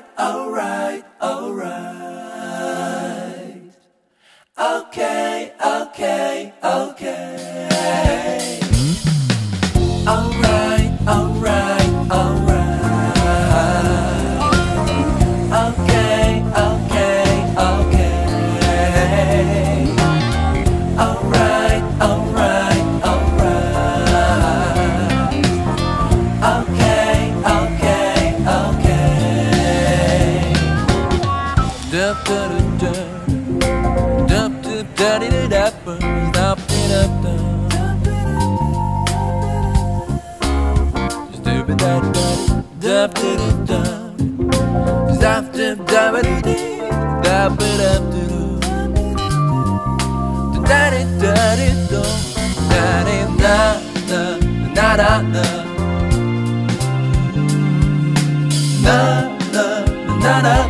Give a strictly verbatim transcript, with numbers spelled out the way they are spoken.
alright, alright, alright. Okay, okay, okay. Alright, alright, alright. Okay, okay, okay. Alright, alright, alright. Okay, okay, okay. Dup dup dup dup dup dup dup dup dup dup. Stupid dup dup dup dup dup. Dup dup dup dup dup dup. Da da da da da da da da da da. Na na na na.